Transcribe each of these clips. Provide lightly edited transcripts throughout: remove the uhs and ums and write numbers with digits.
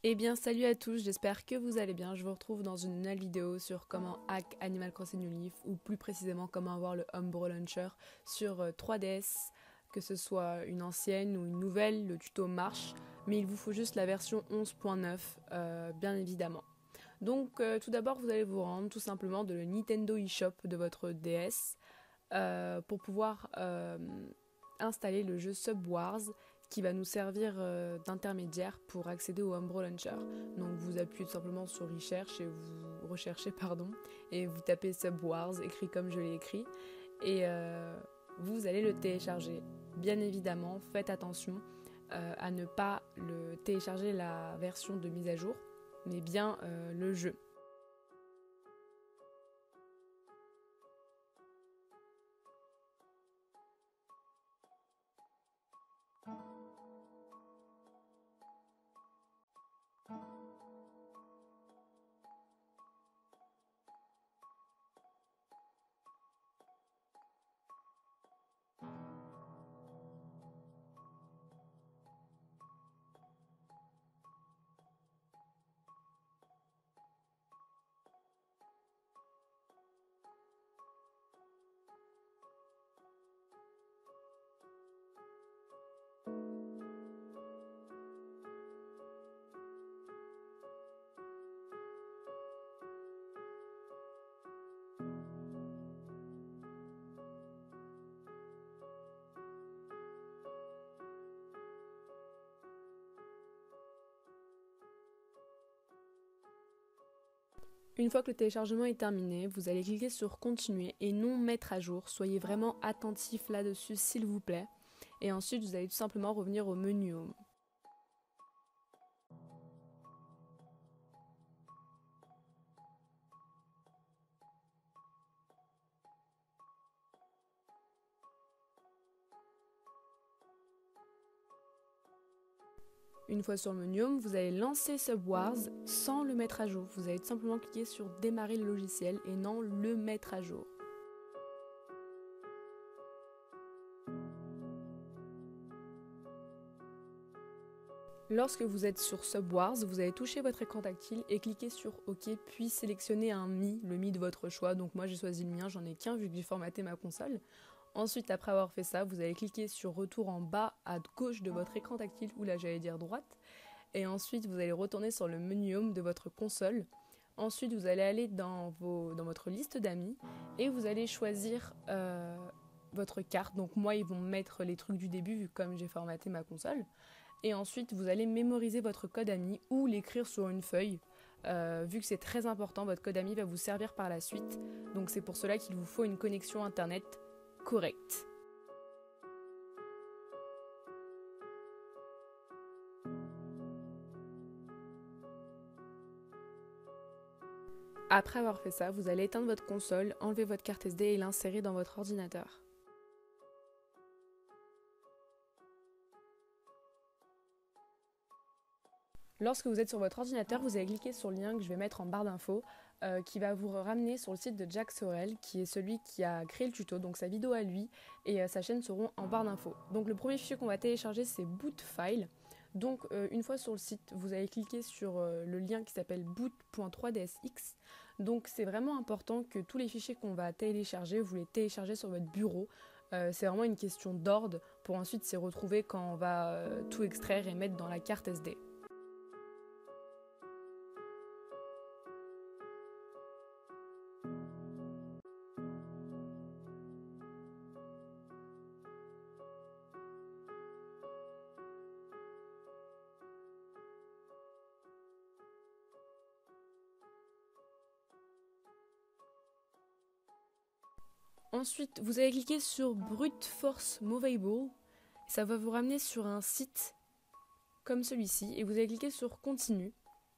Eh bien salut à tous, j'espère que vous allez bien. Je vous retrouve dans une nouvelle vidéo sur comment hack Animal Crossing New Leaf ou plus précisément comment avoir le Umbro Launcher sur 3DS, que ce soit une ancienne ou une nouvelle, le tuto marche, mais il vous faut juste la version 11.9 bien évidemment. Donc tout d'abord vous allez vous rendre tout simplement de le Nintendo eShop de votre DS pour pouvoir installer le jeu Subwars qui va nous servir d'intermédiaire pour accéder au Umbro Launcher. Donc vous appuyez tout simplement sur recherche et vous recherchez et vous tapez Subwars écrit comme je l'ai écrit et vous allez le télécharger. Bien évidemment, faites attention à ne pas le télécharger la version de mise à jour, mais bien le jeu. Une fois que le téléchargement est terminé, vous allez cliquer sur continuer et non mettre à jour. Soyez vraiment attentif là-dessus s'il vous plaît. Et ensuite vous allez tout simplement revenir au menu Home. Une fois sur le menu Home, vous allez lancer Subwars sans le mettre à jour. Vous allez tout simplement cliquer sur démarrer le logiciel et non le mettre à jour. Lorsque vous êtes sur Subwars, vous allez toucher votre écran tactile et cliquer sur OK, puis sélectionner un le Mi de votre choix. Donc moi j'ai choisi le mien, j'en ai qu'un vu que j'ai formaté ma console. Ensuite, après avoir fait ça, vous allez cliquer sur retour en bas à gauche de votre écran tactile, ou là j'allais dire droite. Et ensuite, vous allez retourner sur le menu Home de votre console. Ensuite, vous allez aller dans votre liste d'amis et vous allez choisir votre carte. Donc moi, ils vont mettre les trucs du début vu comme j'ai formaté ma console. Et ensuite, vous allez mémoriser votre code AMI ou l'écrire sur une feuille. Vu que c'est très important, votre code AMI va vous servir par la suite. Donc c'est pour cela qu'il vous faut une connexion internet correcte. Après avoir fait ça, vous allez éteindre votre console, enlever votre carte SD et l'insérer dans votre ordinateur. Lorsque vous êtes sur votre ordinateur, vous allez cliquer sur le lien que je vais mettre en barre d'infos qui va vous ramener sur le site de Jack Sorel, qui est celui qui a créé le tuto, donc sa vidéo à lui et sa chaîne seront en barre d'infos. Donc le premier fichier qu'on va télécharger, c'est bootfile. Donc une fois sur le site, vous allez cliquer sur le lien qui s'appelle boot.3dsx. Donc c'est vraiment important que tous les fichiers qu'on va télécharger, vous les téléchargez sur votre bureau. C'est vraiment une question d'ordre pour ensuite s'y retrouver quand on va tout extraire et mettre dans la carte SD. Ensuite, vous allez cliquer sur Brute Force Movable. Ça va vous ramener sur un site comme celui-ci et vous allez cliquer sur Continue.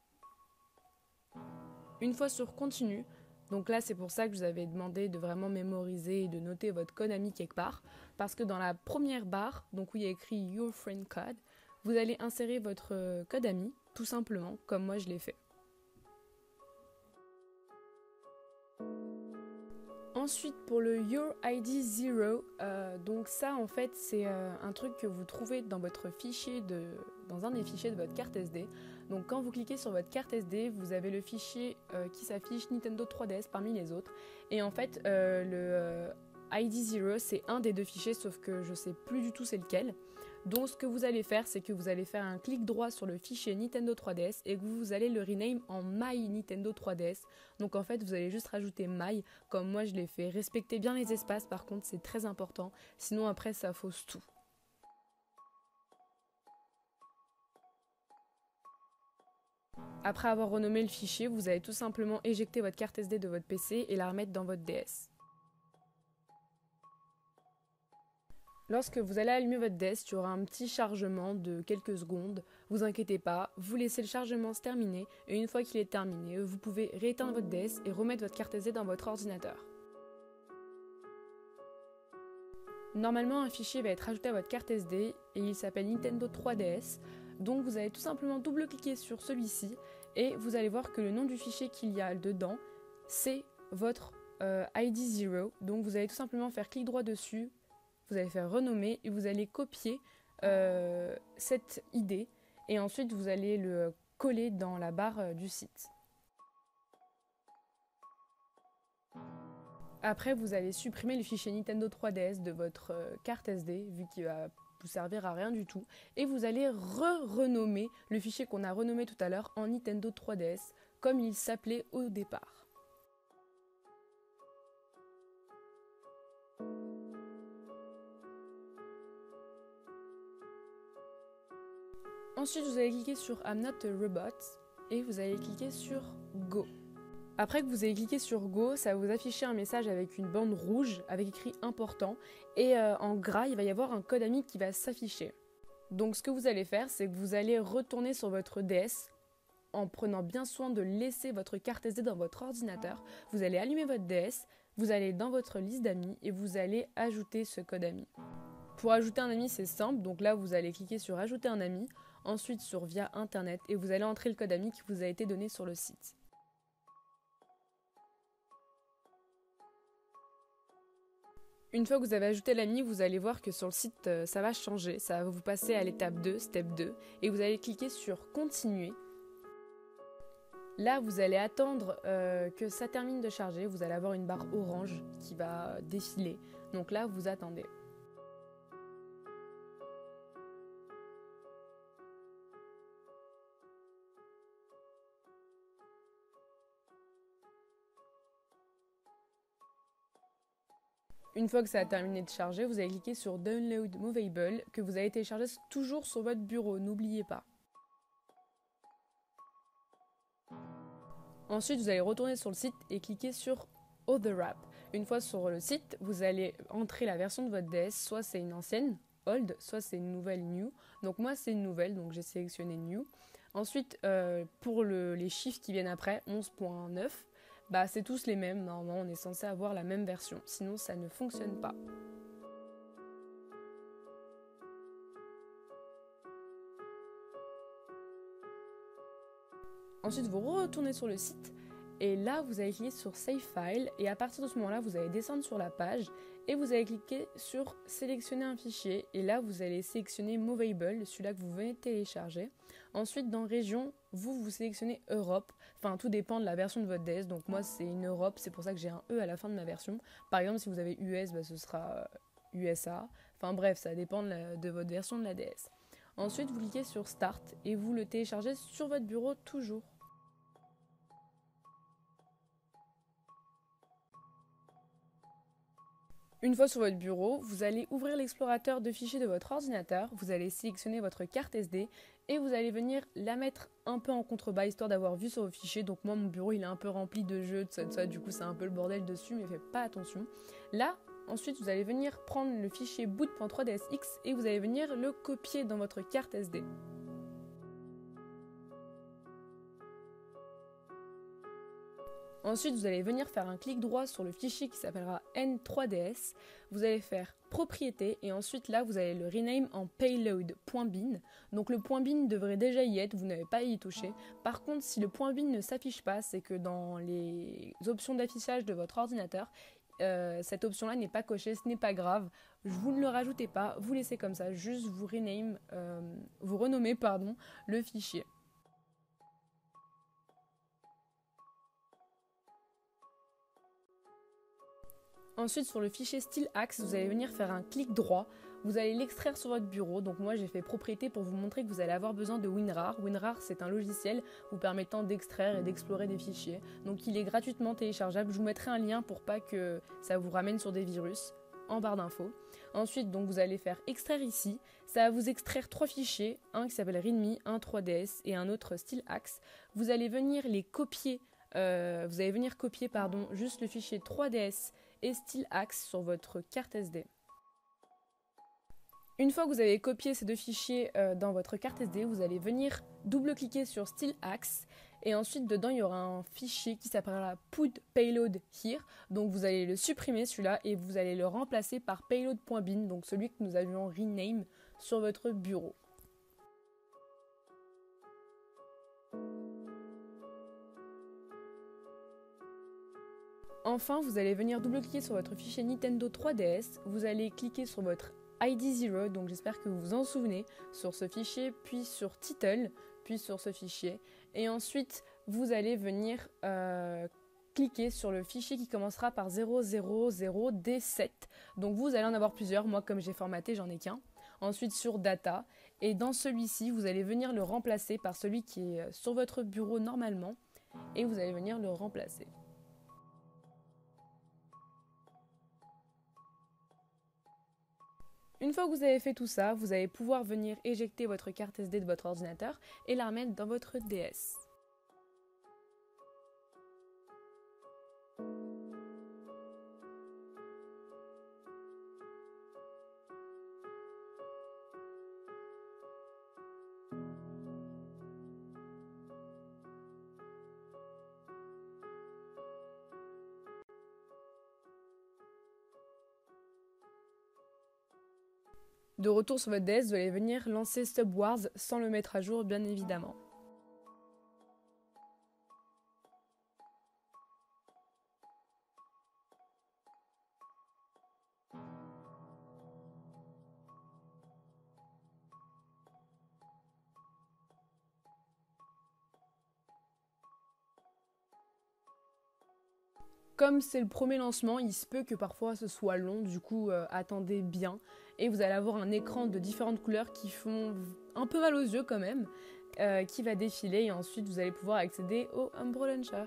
Une fois sur Continue, donc là c'est pour ça que je vous avais demandé de vraiment mémoriser et de noter votre code AMI quelque part, parce que dans la première barre, donc où il y a écrit Your Friend Code, vous allez insérer votre code AMI, tout simplement, comme moi je l'ai fait. Ensuite, pour le Your ID Zero, donc ça en fait c'est un truc que vous trouvez dans votre fichier dans un des fichiers de votre carte SD. Donc quand vous cliquez sur votre carte SD, vous avez le fichier qui s'affiche Nintendo 3DS parmi les autres. Et en fait, le ID0, c'est un des deux fichiers, sauf que je ne sais plus du tout c'est lequel. Donc ce que vous allez faire, c'est que vous allez faire un clic droit sur le fichier Nintendo 3DS et que vous allez le rename en My Nintendo 3DS. Donc en fait, vous allez juste rajouter My, comme moi je l'ai fait. Respectez bien les espaces, par contre, c'est très important. Sinon après, ça fausse tout. Après avoir renommé le fichier, vous allez tout simplement éjecter votre carte SD de votre PC et la remettre dans votre DS. Lorsque vous allez allumer votre DS, il y aura un petit chargement de quelques secondes. Vous inquiétez pas, vous laissez le chargement se terminer et une fois qu'il est terminé, vous pouvez rééteindre votre DS et remettre votre carte SD dans votre ordinateur. Normalement, un fichier va être ajouté à votre carte SD et il s'appelle Nintendo 3DS. Donc vous allez tout simplement double-cliquer sur celui-ci et vous allez voir que le nom du fichier qu'il y a dedans, c'est votre ID0. Donc vous allez tout simplement faire clic droit dessus. Vous allez faire renommer et vous allez copier cette ID et ensuite vous allez le coller dans la barre du site. Après, vous allez supprimer le fichier Nintendo 3DS de votre carte SD vu qu'il va vous servir à rien du tout et vous allez renommer le fichier qu'on a renommé tout à l'heure en Nintendo 3DS comme il s'appelait au départ. Ensuite, vous allez cliquer sur I'm not a robot et vous allez cliquer sur Go. Après que vous ayez cliqué sur Go, ça va vous afficher un message avec une bande rouge avec écrit important et en gras, il va y avoir un code AMI qui va s'afficher. Donc ce que vous allez faire, c'est que vous allez retourner sur votre DS en prenant bien soin de laisser votre carte SD dans votre ordinateur. Vous allez allumer votre DS, vous allez dans votre liste d'amis et vous allez ajouter ce code AMI. Pour ajouter un ami, c'est simple, donc là vous allez cliquer sur ajouter un ami, ensuite sur via internet et vous allez entrer le code AMI qui vous a été donné sur le site. Une fois que vous avez ajouté l'ami, vous allez voir que sur le site, ça va changer. Ça va vous passer à l'étape 2, step 2, et vous allez cliquer sur continuer. Là, vous allez attendre que ça termine de charger. Vous allez avoir une barre orange qui va défiler. Donc là, vous attendez. Une fois que ça a terminé de charger, vous allez cliquer sur Download Movable que vous allez télécharger toujours sur votre bureau, n'oubliez pas. Ensuite, vous allez retourner sur le site et cliquer sur Other App. Une fois sur le site, vous allez entrer la version de votre DS, soit c'est une ancienne, Old, soit c'est une nouvelle, New. Donc moi c'est une nouvelle, donc j'ai sélectionné New. Ensuite, pour les chiffres qui viennent après, 11.9, bah, c'est tous les mêmes, normalement on est censé avoir la même version, sinon ça ne fonctionne pas. Ensuite vous retournez sur le site et là vous allez cliquer sur Save File et à partir de ce moment là vous allez descendre sur la page et vous allez cliquer sur sélectionner un fichier et là vous allez sélectionner Movable, celui-là que vous venez de télécharger. Ensuite dans région, vous sélectionnez Europe, enfin tout dépend de la version de votre DS, donc moi c'est une Europe, c'est pour ça que j'ai un E à la fin de ma version. Par exemple si vous avez US, bah, ce sera USA, enfin bref ça dépend de votre version de la DS. Ensuite vous cliquez sur Start et vous le téléchargez sur votre bureau toujours. Une fois sur votre bureau, vous allez ouvrir l'explorateur de fichiers de votre ordinateur, vous allez sélectionner votre carte SD et vous allez venir la mettre un peu en contrebas histoire d'avoir vue sur vos fichiers. Donc moi mon bureau il est un peu rempli de jeux, de ça, du coup c'est un peu le bordel dessus mais faites pas attention. Là, ensuite vous allez venir prendre le fichier boot.3dsx et vous allez venir le copier dans votre carte SD. Ensuite, vous allez venir faire un clic droit sur le fichier qui s'appellera N3DS. Vous allez faire propriété et ensuite là, vous allez le rename en payload.bin. Donc le .bin devrait déjà y être, vous n'avez pas à y toucher. Par contre, si le .bin ne s'affiche pas, c'est que dans les options d'affichage de votre ordinateur, cette option-là n'est pas cochée, ce n'est pas grave. Vous ne le rajoutez pas, vous laissez comme ça, juste vous renommez le fichier. Ensuite, sur le fichier StyleAxe, vous allez venir faire un clic droit. Vous allez l'extraire sur votre bureau. Donc moi, j'ai fait propriété pour vous montrer que vous allez avoir besoin de WinRAR. WinRAR, c'est un logiciel vous permettant d'extraire et d'explorer des fichiers. Donc il est gratuitement téléchargeable. Je vous mettrai un lien pour pas que ça vous ramène sur des virus en barre d'infos. Ensuite, donc, vous allez faire extraire ici. Ça va vous extraire 3 fichiers. Un qui s'appelle README, un 3DS et un autre StyleAxe. Vous allez venir les copier. Juste le fichier 3DS et StyleAxe sur votre carte SD. Une fois que vous avez copié ces 2 fichiers dans votre carte SD, vous allez venir double-cliquer sur StyleAxe et ensuite dedans il y aura un fichier qui s'appellera Put Payload Here. Donc vous allez le supprimer celui-là et vous allez le remplacer par payload.bin, donc celui que nous avions rename sur votre bureau. Enfin, vous allez venir double-cliquer sur votre fichier Nintendo 3DS, vous allez cliquer sur votre ID0, donc j'espère que vous vous en souvenez, sur ce fichier, puis sur Title, puis sur ce fichier. Et ensuite, vous allez venir cliquer sur le fichier qui commencera par 000D7. Donc vous allez en avoir plusieurs, moi comme j'ai formaté, j'en ai qu'un. Ensuite sur Data, et dans celui-ci, vous allez venir le remplacer par celui qui est sur votre bureau normalement, et vous allez venir le remplacer. Une fois que vous avez fait tout ça, vous allez pouvoir venir éjecter votre carte SD de votre ordinateur et la remettre dans votre DS. De retour sur votre DS, vous allez venir lancer Subwars sans le mettre à jour, bien évidemment. Comme c'est le premier lancement, il se peut que parfois ce soit long, du coup attendez bien. Et vous allez avoir un écran de différentes couleurs qui font un peu mal aux yeux quand même, qui va défiler et ensuite vous allez pouvoir accéder au Umbro Launcher.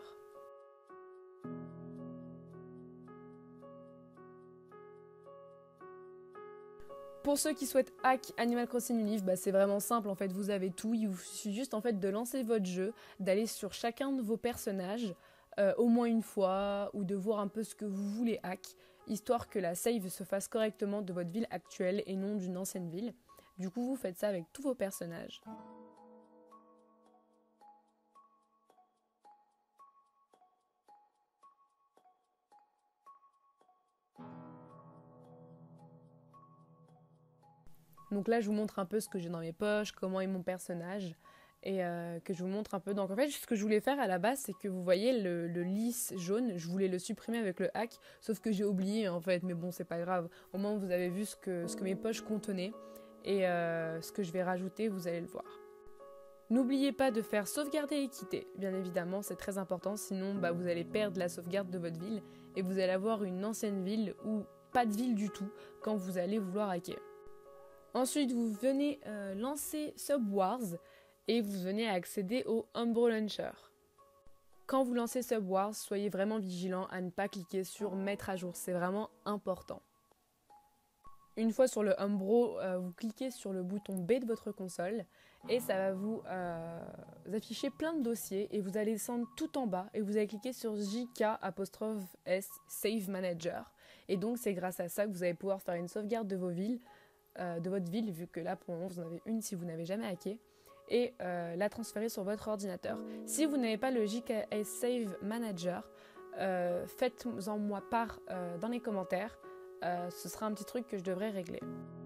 Pour ceux qui souhaitent hack Animal Crossing New Leaf, c'est vraiment simple en fait, vous avez tout. Il vous suffit juste en fait de lancer votre jeu, d'aller sur chacun de vos personnages, au moins une fois, ou de voir un peu ce que vous voulez hack, histoire que la save se fasse correctement de votre ville actuelle et non d'une ancienne ville. Du coup, vous faites ça avec tous vos personnages. Donc là, je vous montre un peu ce que j'ai dans mes poches, comment est mon personnage, et que je vous montre un peu. Donc en fait, ce que je voulais faire à la base, c'est que vous voyez le lisse jaune, je voulais le supprimer avec le hack, sauf que j'ai oublié en fait, mais bon, c'est pas grave. Au moins, vous avez vu ce que mes poches contenaient, et ce que je vais rajouter, vous allez le voir. N'oubliez pas de faire sauvegarder et quitter, bien évidemment, c'est très important, sinon vous allez perdre la sauvegarde de votre ville, et vous allez avoir une ancienne ville ou pas de ville du tout quand vous allez vouloir hacker. Ensuite, vous venez lancer Subwars et vous venez accéder au Umbro Launcher. Quand vous lancez Subwars, soyez vraiment vigilant à ne pas cliquer sur mettre à jour, c'est vraiment important. Une fois sur le Umbro, vous cliquez sur le bouton B de votre console et ça va vous afficher plein de dossiers et vous allez descendre tout en bas et vous allez cliquer sur JK'(S Save Manager et donc c'est grâce à ça que vous allez pouvoir faire une sauvegarde de vos villes, de votre ville, vu que là pour le moment vous en avez une si vous n'avez jamais hacké, et la transférer sur votre ordinateur. Si vous n'avez pas le JKS Save Manager, faites-en moi part dans les commentaires, ce sera un petit truc que je devrais régler.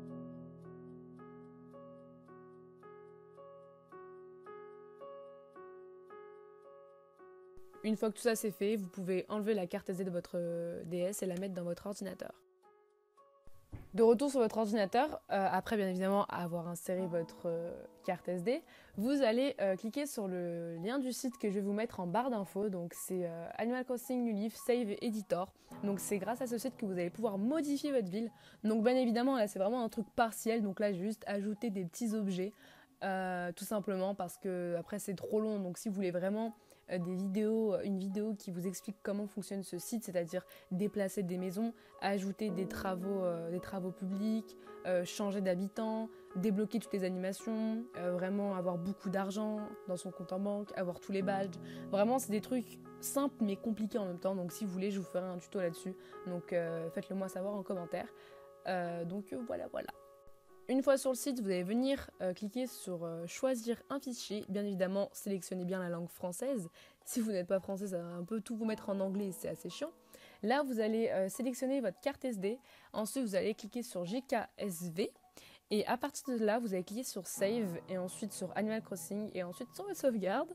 Une fois que tout ça c'est fait, vous pouvez enlever la carte SD de votre DS et la mettre dans votre ordinateur. De retour sur votre ordinateur, après bien évidemment avoir inséré votre carte SD, vous allez cliquer sur le lien du site que je vais vous mettre en barre d'infos. Donc c'est Animal Crossing New Leaf Save Editor. Donc c'est grâce à ce site que vous allez pouvoir modifier votre ville. Donc bien évidemment là c'est vraiment un truc partiel. Donc là juste ajouter des petits objets, tout simplement parce que après c'est trop long. Donc si vous voulez vraiment une vidéo qui vous explique comment fonctionne ce site, c'est-à-dire déplacer des maisons, ajouter des travaux publics, changer d'habitants, débloquer toutes les animations, vraiment avoir beaucoup d'argent dans son compte en banque, avoir tous les badges. Vraiment, c'est des trucs simples mais compliqués en même temps. Donc si vous voulez, je vous ferai un tuto là-dessus. Donc faites-le moi savoir en commentaire. Voilà. Une fois sur le site, vous allez venir cliquer sur choisir un fichier. Bien évidemment, sélectionnez bien la langue française. Si vous n'êtes pas français, ça va un peu tout vous mettre en anglais et c'est assez chiant. Là, vous allez sélectionner votre carte SD. Ensuite, vous allez cliquer sur JKSV. Et à partir de là, vous allez cliquer sur Save et ensuite sur Animal Crossing et ensuite sur votre sauvegarde.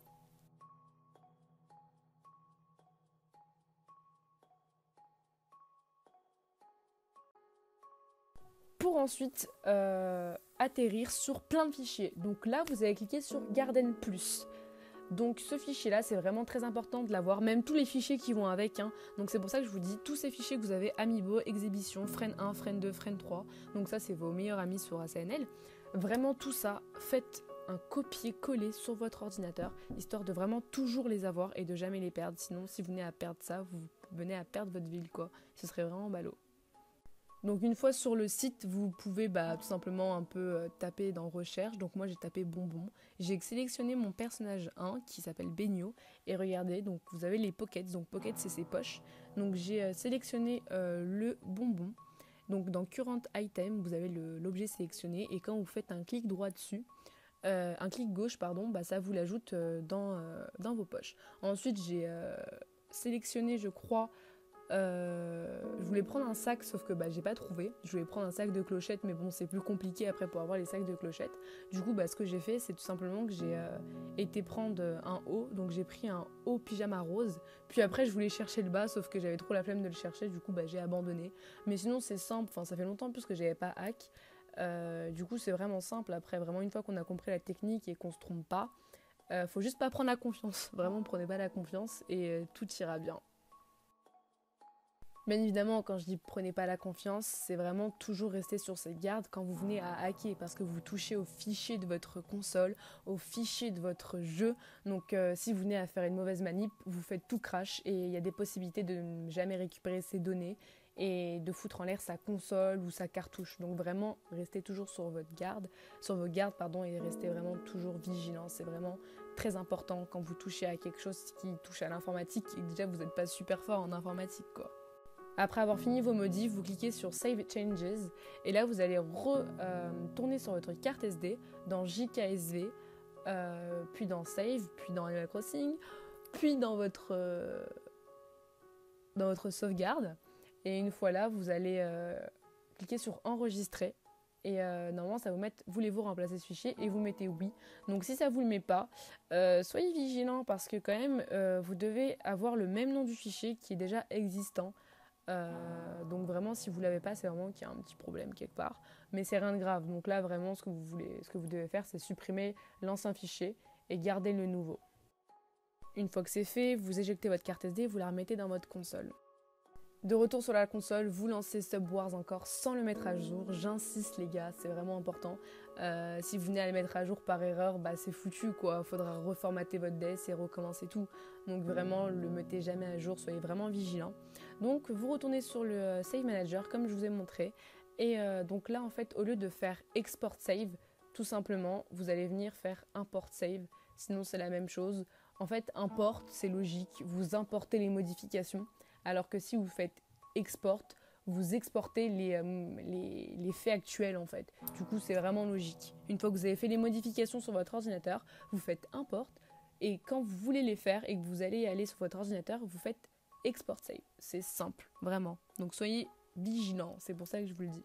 Pour ensuite atterrir sur plein de fichiers. Donc là, vous allez cliquer sur Garden Plus. Donc ce fichier-là, c'est vraiment très important de l'avoir, même tous les fichiers qui vont avec. Donc c'est pour ça que je vous dis, tous ces fichiers que vous avez, Amiibo, Exhibition, Friend 1, Friend 2, Friend 3, donc ça c'est vos meilleurs amis sur ACNL. Vraiment tout ça, faites un copier-coller sur votre ordinateur, histoire de vraiment toujours les avoir et de jamais les perdre. Sinon, si vous venez à perdre ça, vous venez à perdre votre ville, quoi. Ce serait vraiment ballot. Donc une fois sur le site, vous pouvez tout simplement un peu taper dans recherche. Donc moi j'ai tapé bonbon. J'ai sélectionné mon personnage 1 qui s'appelle Benio. Et regardez, donc vous avez les pockets. Donc pockets c'est ses poches. Donc j'ai sélectionné le bonbon. Donc dans Current Item, vous avez l'objet sélectionné. Et quand vous faites un clic droit dessus, un clic gauche, pardon, ça vous l'ajoute dans vos poches. Ensuite j'ai sélectionné, je crois, je voulais prendre un sac, sauf que j'ai pas trouvé. Je voulais prendre un sac de clochettes, mais bon, c'est plus compliqué après pour avoir les sacs de clochettes. Du coup, ce que j'ai fait, c'est tout simplement que j'ai été prendre un haut. Donc j'ai pris un haut pyjama rose. Puis après, je voulais chercher le bas, sauf que j'avais trop la flemme de le chercher. Du coup, j'ai abandonné. Mais sinon, c'est simple. Enfin, ça fait longtemps plus que j'avais pas hack. Du coup, c'est vraiment simple. Après, vraiment, une fois qu'on a compris la technique et qu'on se trompe pas, faut juste pas prendre la confiance. Vraiment, prenez pas la confiance et tout ira bien. Bien évidemment, quand je dis prenez pas la confiance, c'est vraiment toujours rester sur cette garde quand vous venez à hacker parce que vous touchez au fichier de votre console, au fichier de votre jeu. Donc si vous venez à faire une mauvaise manip, vous faites tout crash et il y a des possibilités de ne jamais récupérer ces données et de foutre en l'air sa console ou sa cartouche. Donc vraiment, restez toujours sur vos gardes, et restez vraiment toujours vigilant. C'est vraiment très important quand vous touchez à quelque chose qui touche à l'informatique et que déjà vous n'êtes pas super fort en informatique, quoi. Après avoir fini vos modifs, vous cliquez sur Save Changes et là vous allez retourner sur votre carte SD dans JKSV, puis dans Save, puis dans Animal Crossing, puis dans votre sauvegarde. Et une fois là, vous allez cliquer sur Enregistrer. Et normalement, ça va vous mettre « Voulez-vous remplacer ce fichier ?» et vous mettez « Oui ». Donc si ça ne vous le met pas, soyez vigilant parce que quand même, vous devez avoir le même nom du fichier qui est déjà existant. Donc vraiment si vous l'avez pas, c'est vraiment qu'il y a un petit problème quelque part, mais c'est rien de grave. Donc là vraiment ce que vous devez faire, c'est supprimer l'ancien fichier et garder le nouveau. Une fois que c'est fait, vous éjectez votre carte SD et vous la remettez dans votre console. De retour sur la console, vous lancez Subwars encore sans le mettre à jour. J'insiste les gars, c'est vraiment important. Si vous venez à le mettre à jour par erreur, c'est foutu quoi. Faudra reformater votre DS et recommencer tout. Donc vraiment, le mettez jamais à jour, soyez vraiment vigilants. Donc vous retournez sur le Save Manager comme je vous ai montré. Et donc là en fait, au lieu de faire Export Save, tout simplement, vous allez venir faire Import Save. Sinon c'est la même chose. En fait, import, c'est logique. Vous importez les modifications. Alors que si vous faites export, vous exportez les faits actuels en fait. Du coup, c'est vraiment logique. Une fois que vous avez fait les modifications sur votre ordinateur, vous faites import et quand vous voulez les faire et que vous allez aller sur votre ordinateur, vous faites export save. C'est simple, vraiment. Donc soyez vigilants, c'est pour ça que je vous le dis.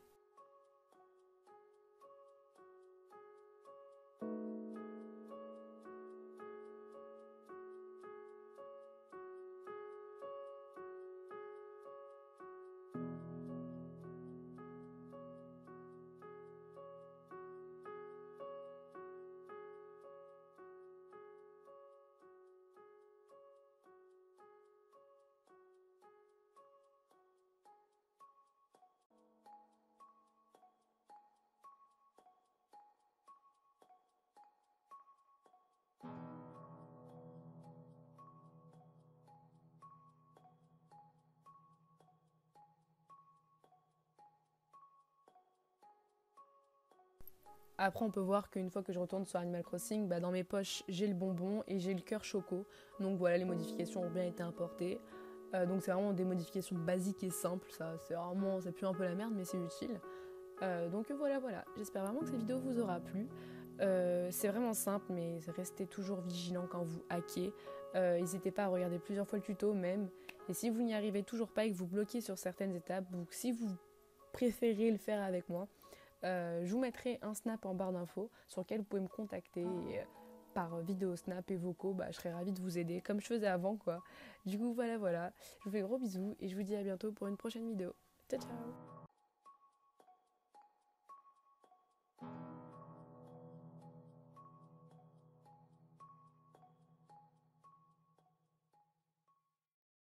Après, on peut voir qu'une fois que je retourne sur Animal Crossing, bah, dans mes poches, j'ai le bonbon et j'ai le cœur choco. Donc voilà, les modifications ont bien été importées. Donc c'est vraiment des modifications basiques et simples. Ça, c'est plus un peu la merde, mais c'est utile. Donc voilà. J'espère vraiment que cette vidéo vous aura plu. C'est vraiment simple, mais restez toujours vigilant quand vous hackez. N'hésitez pas à regarder plusieurs fois le tuto même. Et si vous n'y arrivez toujours pas et que vous bloquez sur certaines étapes, ou si vous préférez le faire avec moi, je vous mettrai un snap en barre d'infos sur lequel vous pouvez me contacter par vidéo snap et vocaux. Je serais ravie de vous aider comme je faisais avant quoi. Du coup voilà. Je vous fais gros bisous et je vous dis à bientôt pour une prochaine vidéo. Ciao ciao.